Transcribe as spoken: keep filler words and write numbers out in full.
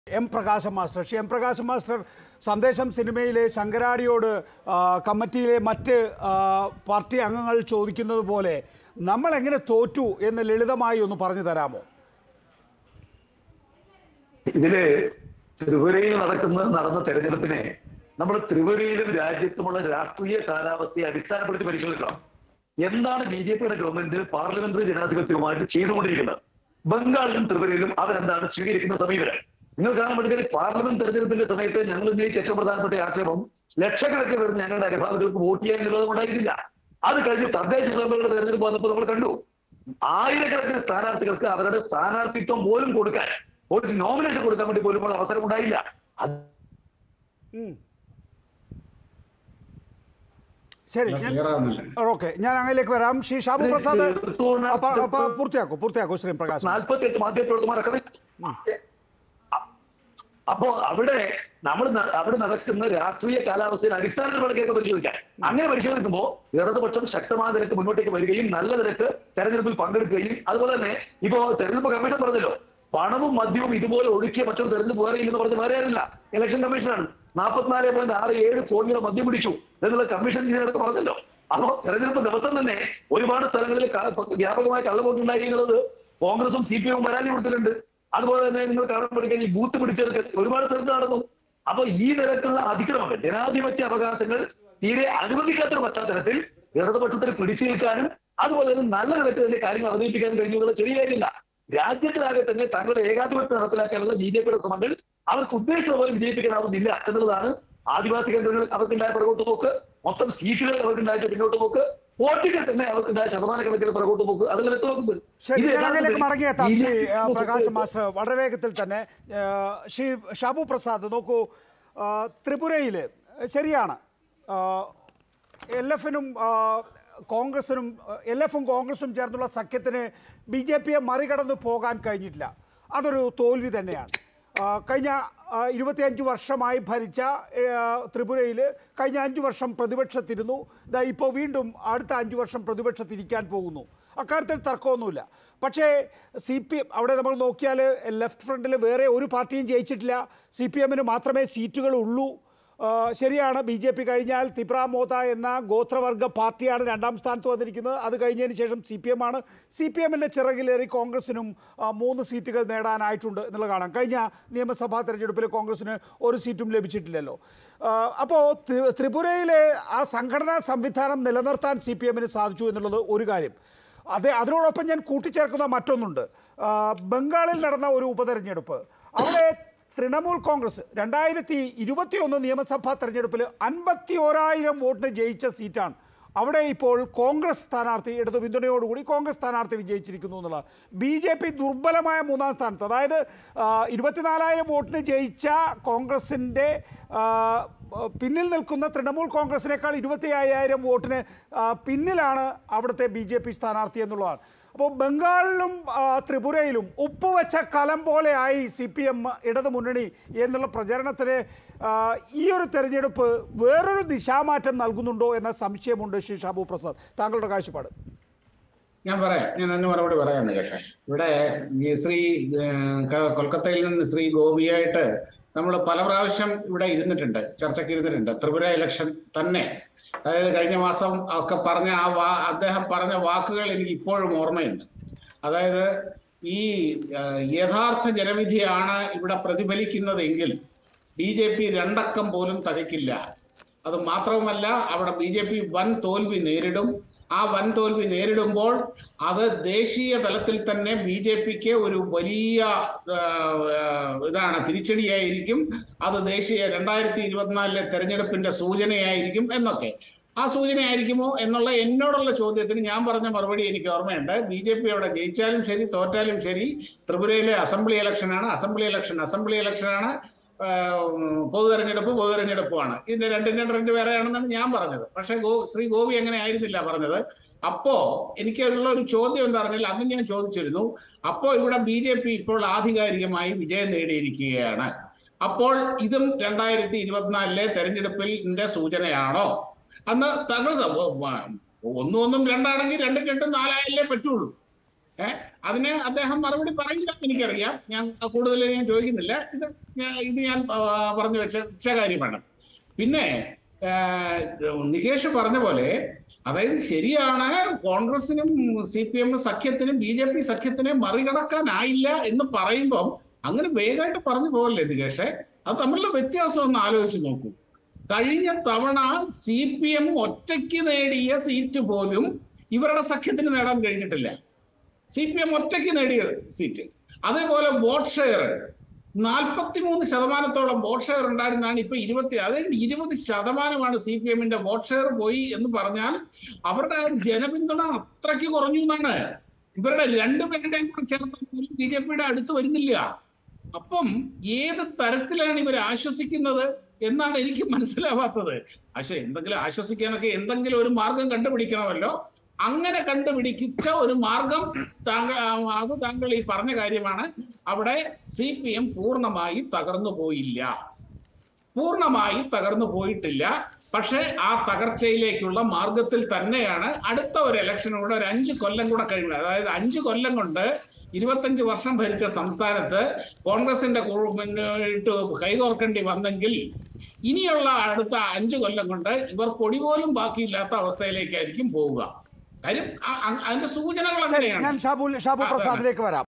M Prakasham master Shri M Prakasham master Sandesham സിനിമയിലെ ശങ്കരാടിയോട് കമ്മിറ്റിയിലെ മറ്റ് party അംഗങ്ങൾ ചോദിക്കുന്നത് പോലെ നമ്മൾ എങ്ങനെ തോറ്റു എന്ന് ലളിതമായി ഒന്ന് പറഞ്ഞു തരാമോ? ഇതില് ത്രിപുരയിൽ നടക്കുന്ന നടന്ന തെരഞ്ഞെടുപ്പിനെ നമ്മൾ ത്രിപുരയിലും രാജ്യത്തുമുള്ള രാഷ്ട്രീയ കാലാവസ്ഥയെ അടിസ്ഥാനപ്പെടുത്തി പരിശോധിക്കണം. എന്താണ് ബി ജെ പിയുടെ ഗവൺമെന്റ് പാർലമെന്ററി ജനാധിപത്യവുമായിട്ട് ചെയ്തുകൊണ്ടിരിക്കുന്നത്? ബംഗാളിലും ത്രിപുരയിലും അവരെന്താണ് സ്വീകരിക്കുന്ന സമീപനം? നിങ്ങൾ കാണാൻ പറ്റുന്ന പാർലമെന്റ് തെരഞ്ഞെടുപ്പിന്റെ സമയത്ത് ഞങ്ങൾ ഉന്നയിച്ച ഏറ്റവും പ്രധാനപ്പെട്ട ആക്ഷേപം ലക്ഷക്കണക്കിന് വരുന്ന ഞങ്ങളുടെ അനുഭാവങ്ങൾക്ക് വോട്ട് ചെയ്യാൻ എന്നുള്ളത് ഉണ്ടായിരുന്നില്ല. അത് കഴിഞ്ഞ് തദ്ദേശ സ്വയംഭരണ തെരഞ്ഞെടുപ്പ് വന്നപ്പോൾ നമ്മൾ കണ്ടു ആയിരക്കണക്കിന് സ്ഥാനാർത്ഥികൾക്ക് അവരുടെ സ്ഥാനാർത്ഥിത്വം പോലും കൊടുക്കാൻ, ഒരു നോമിനേഷൻ കൊടുക്കാൻ വേണ്ടി പോലും അവസരം ഉണ്ടായില്ല. ശരി, ഓക്കെ, ഞാൻ അങ്ങനെയൊക്കെ വരാം. ശ്രീ ഷാബു പ്രസാദ് പൂർത്തിയാക്കൂ പൂർത്തിയാക്കൂ ശ്രീ പ്രകാശ്. നാൽപ്പത്തി എട്ട് മാധ്യമപ്രവർത്തകന്മാരൊക്കെ അപ്പോ അവിടെ നമ്മൾ അവിടെ നടക്കുന്ന രാഷ്ട്രീയ കാലാവസ്ഥയുടെ അടിസ്ഥാനത്തിലൊക്കെ പരിശോധിക്കാൻ. അങ്ങനെ പരിശോധിക്കുമ്പോൾ ഇടതുപക്ഷം ശക്തമായ നിരക്ക് മുന്നോട്ടേക്ക് വരികയും നല്ല നിരക്ക് തെരഞ്ഞെടുപ്പിൽ പങ്കെടുക്കുകയും, അതുപോലെ തന്നെ ഇപ്പോ തെരഞ്ഞെടുപ്പ് കമ്മീഷൻ പറഞ്ഞല്ലോ പണവും മദ്യവും ഇതുപോലെ ഒഴുക്കിയ മറ്റൊരു തെരഞ്ഞെടുപ്പ് വേറെ ഇല്ലെന്ന് പറഞ്ഞ് വേറെ ആരില്ല, ഇലക്ഷൻ കമ്മീഷനാണ്. നാൽപ്പത്തിനാല് പോയിന്റ് ആറ് ഏഴ് കോടിയുടെ മദ്യം പിടിച്ചു എന്നുള്ള കമ്മീഷൻ ഇതിനകത്ത് പറഞ്ഞല്ലോ. അപ്പോ തെരഞ്ഞെടുപ്പ് ദിവസം തന്നെ ഒരുപാട് സ്ഥലങ്ങളിൽ വ്യാപകമായ കള്ളവോട്ടുണ്ടായി എന്നുള്ളത് കോൺഗ്രസും സി പി എമ്മും പരാതി കൊടുത്തിട്ടുണ്ട്. അതുപോലെ തന്നെ നിങ്ങൾ കാണാൻ പഠിക്കാൻ ഈ ബൂത്ത് പിടിച്ചെടുക്കൽ ഒരുപാട് സ്ഥലത്ത് നടന്നു. അപ്പൊ ഈ നിരക്കുള്ള അതിക്രമങ്ങൾ, ജനാധിപത്യ അവകാശങ്ങൾ തീരെ അനുവദിക്കാത്തൊരു പശ്ചാത്തലത്തിൽ ഇടതുപക്ഷത്തിന് പിടിച്ചു നിൽക്കാനും അതുപോലെ തന്നെ നല്ല നിരക്ക് തന്നെ കാര്യങ്ങൾ അവതരിപ്പിക്കാനും കഴിഞ്ഞുള്ള ചെറിയ കാര്യമില്ല. രാജ്യത്തിലാകെ തന്നെ തങ്ങളുടെ ഏകാധിപത്യം നടപ്പിലാക്കാനുള്ള ബി ജെ പിയുടെ ശ്രമങ്ങൾ അവർക്ക് ഉദ്ദേശിച്ച പോലെ വിജയിപ്പിക്കാനാവുന്നില്ല എന്നുള്ളതാണ്. ആദിവാസി കേന്ദ്രങ്ങളിൽ അവർക്കുണ്ടായ പുറകോട്ട് പോക്ക്, മൊത്തം സീറ്റുകൾ അവർക്കുണ്ടായ പിന്നോട്ട് പോക്ക്, വോട്ടുകൾ തന്നെ അവർക്കുണ്ടായ ശതമാനക്കണക്കിന് പുറകോട്ട് പോക്ക്, അതെല്ലാം വ്യക്തമാക്കുന്നത്. മടങ്ങിയെത്താം ശ്രീ പ്രകാശ് മാസ്റ്റർ വളരെ വേഗത്തിൽ തന്നെ. ശ്രീ ഷാബു പ്രസാദ്, നോക്കൂ, ത്രിപുരയിൽ ശരിയാണ് എൽ എഫിനും കോൺഗ്രസിനും എൽ എഫും കോൺഗ്രസും ചേർന്നുള്ള സഖ്യത്തിന് ബി ജെ പിയെ മറികടന്ന് പോകാൻ കഴിഞ്ഞിട്ടില്ല. അതൊരു തോൽവി തന്നെയാണ്. കഴിഞ്ഞ ഇരുപത്തിയഞ്ച് വർഷമായി ഭരിച്ച ത്രിപുരയിൽ കഴിഞ്ഞ അഞ്ച് വർഷം പ്രതിപക്ഷത്തിരുന്നു. ഇതാ ഇപ്പോൾ വീണ്ടും അടുത്ത അഞ്ച് വർഷം പ്രതിപക്ഷത്തിരിക്കാൻ പോകുന്നു. അക്കാര്യത്തിൽ തർക്കമൊന്നുമില്ല. പക്ഷേ സി പി എം അവിടെ നമ്മൾ നോക്കിയാൽ ലെഫ്റ്റ് ഫ്രണ്ടിൽ വേറെ ഒരു പാർട്ടിയും ജയിച്ചിട്ടില്ല. സി പി എമ്മിന് മാത്രമേ സീറ്റുകളുള്ളൂ. ശരിയാണ്, ബി ജെ പി കഴിഞ്ഞാൽ തിപ്ര മോത്ത എന്ന ഗോത്രവർഗ പാർട്ടിയാണ് രണ്ടാം സ്ഥാനത്ത് വന്നിരിക്കുന്നത്. അത് കഴിഞ്ഞതിന് ശേഷം സി പി എം ആണ്. സി പി എമ്മിൻ്റെ ചിറകിലേറി കോൺഗ്രസിനും മൂന്ന് സീറ്റുകൾ നേടാനായിട്ടുണ്ട് എന്നുള്ളത് കാണാം. കഴിഞ്ഞ നിയമസഭാ തെരഞ്ഞെടുപ്പിൽ കോൺഗ്രസിന് ഒരു സീറ്റും ലഭിച്ചിട്ടില്ലല്ലോ. അപ്പോൾ ത്രിപുരയിലെ ആ സംഘടനാ സംവിധാനം നിലനിർത്താൻ സി പി എമ്മിന് സാധിച്ചു എന്നുള്ളത് ഒരു കാര്യം. അതെ, അതിനോടൊപ്പം ഞാൻ കൂട്ടിച്ചേർക്കുന്ന മറ്റൊന്നുണ്ട്. ബംഗാളിൽ നടന്ന ഒരു ഉപതെരഞ്ഞെടുപ്പ്, അവിടെ തൃണമൂൽ കോൺഗ്രസ് രണ്ടായിരത്തി ഇരുപത്തി ഒന്ന് നിയമസഭാ തെരഞ്ഞെടുപ്പിൽ അൻപത്തി ഓരായിരം വോട്ടിന് ജയിച്ച സീറ്റാണ്. അവിടെ ഇപ്പോൾ കോൺഗ്രസ് സ്ഥാനാർത്ഥി ഇടതു പിന്തുണയോടുകൂടി കോൺഗ്രസ് സ്ഥാനാർത്ഥി വിജയിച്ചിരിക്കുന്നു എന്നുള്ളത്. ബി ജെ പി ദുർബലമായ മൂന്നാം സ്ഥാനത്ത്, അതായത് ഇരുപത്തിനാലായിരം വോട്ടിന് ജയിച്ച കോൺഗ്രസിൻ്റെ പിന്നിൽ നിൽക്കുന്ന തൃണമൂൽ കോൺഗ്രസിനേക്കാൾ ഇരുപത്തി അയ്യായിരം വോട്ടിന് പിന്നിലാണ് അവിടുത്തെ ബി ജെ പി സ്ഥാനാർത്ഥി എന്നുള്ളതാണ്. അപ്പോൾ ബംഗാളിലും ത്രിപുരയിലും ഉപ്പുവെച്ച കലം പോലെയായി സി പി എം ഇടതു മുന്നണി എന്നുള്ള പ്രചരണത്തിന് ഈ ഒരു തെരഞ്ഞെടുപ്പ് വേറൊരു ദിശാമാറ്റം നൽകുന്നുണ്ടോ എന്ന സംശയമുണ്ട്. ശ്രീ ഷാബു പ്രസാദ്, താങ്കളുടെ കാഴ്ചപ്പാട്. ഞാൻ പറയാം, ഞാൻ അന്ന് മറുപടി പറയാമെന്ന് കേട്ടോ. ഇവിടെ ശ്രീ കൊൽക്കത്തയിൽ നിന്ന് ശ്രീ ഗോപിയായിട്ട് നമ്മൾ പല പ്രാവശ്യം ഇവിടെ ഇരുന്നിട്ടുണ്ട്, ചർച്ചയ്ക്ക് ഇരുന്നിട്ടുണ്ട്. ത്രിപുര ഇലക്ഷൻ തന്നെ, അതായത് കഴിഞ്ഞ മാസം ഒക്കെ പറഞ്ഞ ആ വാ അദ്ദേഹം പറഞ്ഞ വാക്കുകൾ എനിക്ക് ഇപ്പോഴും ഓർമ്മയുണ്ട്. അതായത് ഈ യഥാർത്ഥ ജനവിധിയാണ് ഇവിടെ പ്രതിഫലിക്കുന്നതെങ്കിൽ ബി ജെ പി രണ്ടക്കം പോലും തികക്കില്ല. അത് മാത്രവുമല്ല, അവിടെ ബി ജെ പി വൻ തോൽവി നേരിടും. ആ വൻ തോൽവി നേരിടുമ്പോൾ അത് ദേശീയ തലത്തിൽ തന്നെ ബി ജെ പിക്ക് ഒരു വലിയ ഇതാണ്, തിരിച്ചടിയായിരിക്കും. അത് ദേശീയ രണ്ടായിരത്തി ഇരുപത്തിനാലിലെ തെരഞ്ഞെടുപ്പിന്റെ സൂചനയായിരിക്കും എന്നൊക്കെ. ആ സൂചനയായിരിക്കുമോ എന്നുള്ള എന്നോടുള്ള ചോദ്യത്തിന് ഞാൻ പറഞ്ഞ മറുപടി എനിക്ക് ഓർമ്മയുണ്ട്. ബി ജെ പി അവിടെ ജയിച്ചാലും ശരി തോറ്റാലും ശരി, ത്രിപുരയിലെ അസംബ്ലി ഇലക്ഷനാണ് അസംബ്ലി ഇലക്ഷൻ അസംബ്ലി ഇലക്ഷനാണ് പൊതു തെരഞ്ഞെടുപ്പ് പൊതു തെരഞ്ഞെടുപ്പുമാണ്. ഇതിന്റെ രണ്ടിന്റെ ട്രെൻഡ് വേറെയാണെന്നാണ് ഞാൻ പറഞ്ഞത്. പക്ഷെ ഗോ ശ്രീ ഗോപി അങ്ങനെ ആയിരുന്നില്ല പറഞ്ഞത്. അപ്പോ എനിക്കുള്ള ഒരു ചോദ്യം എന്താ പറഞ്ഞാൽ, അന്ന് ഞാൻ ചോദിച്ചിരുന്നു, അപ്പോ ഇവിടെ ബി ജെ പി ഇപ്പോൾ ആധികാരികമായി വിജയം നേടിയിരിക്കുകയാണ്. അപ്പോൾ ഇതും രണ്ടായിരത്തി ഇരുപത്തിനാലിലെ തെരഞ്ഞെടുപ്പിന്റെ സൂചനയാണോ? അന്ന് താങ്കൾ ഒന്നും ഒന്നും രണ്ടാണെങ്കിൽ രണ്ടും രണ്ടും നാലായാലേ പറ്റുള്ളൂ. ഏഹ് അതിന് അദ്ദേഹം മറുപടി പറയില്ല എനിക്കറിയാം. ഞാൻ കൂടുതൽ ഞാൻ ചോദിക്കുന്നില്ല. ഇത് ഇത് ഞാൻ പറഞ്ഞു വെച്ച കാര്യമാണ്. പിന്നെ നികേഷ് പറഞ്ഞ പോലെ, അതായത് ശരിയാണ്, കോൺഗ്രസിനും സി പി എം സഖ്യത്തിനും ബി ജെ പി സഖ്യത്തിനെ മറികടക്കാനായില്ല എന്ന് പറയുമ്പം അങ്ങനെ വേഗമായിട്ട് പറഞ്ഞു പോകല്ലേ നികേഷേ? അത് തമ്മിലുള്ള വ്യത്യാസം ഒന്ന് ആലോചിച്ച് നോക്കൂ. കഴിഞ്ഞ തവണ സി പി എം ഒറ്റയ്ക്ക് നേടിയ സീറ്റ് പോലും ഇവരുടെ സഖ്യത്തിന് നേടാൻ കഴിഞ്ഞിട്ടില്ല. സി പി എം ഒറ്റയ്ക്ക് നേടിയ സീറ്റ്. അതേപോലെ വോട്ട് ഷെയർ നാൽപ്പത്തിമൂന്ന് ശതമാനത്തോളം വോട്ട് ഷെയർ ഉണ്ടായിരുന്നാണ് ഇപ്പൊ ഇരുപത്തി അതായത് ഇരുപത് ശതമാനമാണ് സി പി എമ്മിന്റെ വോട്ട് ഷെയർ പോയി എന്ന് പറഞ്ഞാൽ അവരുടെ ജനപിന്തുണ അത്രയ്ക്ക് കുറഞ്ഞു എന്നാണ്. ഇവരുടെ രണ്ടുപേരുടെയും കൂടെ ചേർത്ത് ബി ജെ പിയുടെ അടുത്ത് വരുന്നില്ല. അപ്പം ഏത് തരത്തിലാണ് ഇവർ ആശ്വസിക്കുന്നത് എന്നാണ് എനിക്ക് മനസ്സിലാവാത്തത്. പക്ഷെ എന്തെങ്കിലും ആശ്വസിക്കാനൊക്കെ എന്തെങ്കിലും ഒരു മാർഗം കണ്ടുപിടിക്കണമല്ലോ. അങ്ങനെ കണ്ടുപിടിച്ച ഒരു മാർഗം താങ്കൾ അത് താങ്കൾ ഈ പറഞ്ഞ കാര്യമാണ്. അവിടെ സി പി എം പൂർണ്ണമായി തകർന്നു പോയില്ല, പൂർണ്ണമായി തകർന്നു പോയിട്ടില്ല. പക്ഷെ ആ തകർച്ചയിലേക്കുള്ള മാർഗത്തിൽ തന്നെയാണ് അടുത്ത ഒരു ഇലക്ഷനോട് ഒരു അഞ്ച് കൊല്ലം കൂടെ കഴിയുന്നത്. അതായത് അഞ്ചു കൊല്ലം കൊണ്ട് ഇരുപത്തഞ്ച് വർഷം ഭരിച്ച സംസ്ഥാനത്ത് കോൺഗ്രസിന്റെ മുന്നിട്ട് കൈകോർക്കേണ്ടി വന്നെങ്കിൽ ഇനിയുള്ള അടുത്ത അഞ്ചു കൊല്ലം കൊണ്ട് ഇവർ പൊടി പോലും ബാക്കിയില്ലാത്ത അവസ്ഥയിലേക്കായിരിക്കും പോവുക. കാര്യം അതിന്റെ സൂചനകൾ അങ്ങനെയാണ്. ഞാൻ ഷാബു ഷാബു പ്രസാദിലേക്ക് വരാം.